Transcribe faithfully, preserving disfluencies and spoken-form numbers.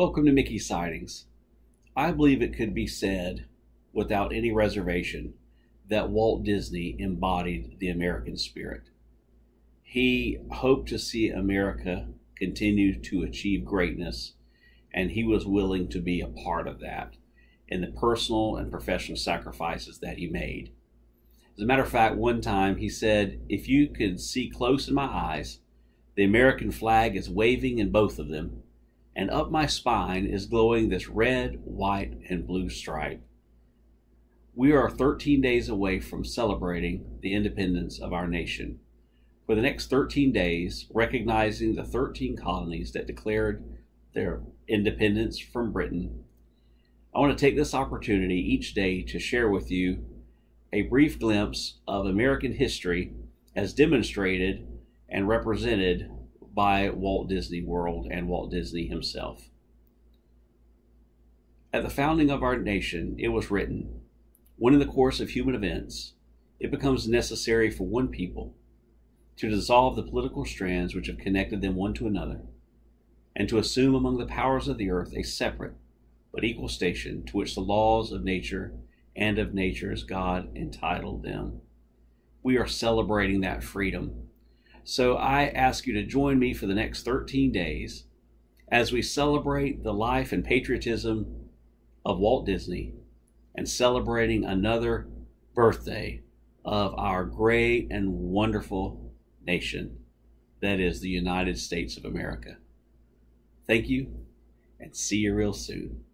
Welcome to Mickey Sightings. I believe it could be said, without any reservation, that Walt Disney embodied the American spirit. He hoped to see America continue to achieve greatness, and he was willing to be a part of that in the personal and professional sacrifices that he made. As a matter of fact, one time he said, "If you could see close in my eyes, the American flag is waving in both of them, and up my spine is glowing this red, white, and blue stripe." We are thirteen days away from celebrating the independence of our nation. For the next thirteen days, recognizing the thirteen colonies that declared their independence from Britain, I want to take this opportunity each day to share with you a brief glimpse of American history as demonstrated and represented by Walt Disney World and Walt Disney himself. At the founding of our nation, it was written, "When in the course of human events, it becomes necessary for one people to dissolve the political strands which have connected them one to another, and to assume among the powers of the earth a separate but equal station to which the laws of nature and of nature's God entitled them." We are celebrating that freedom. So I ask you to join me for the next thirteen days as we celebrate the life and patriotism of Walt Disney and celebrating another birthday of our great and wonderful nation that is the United States of America. Thank you, and see you real soon.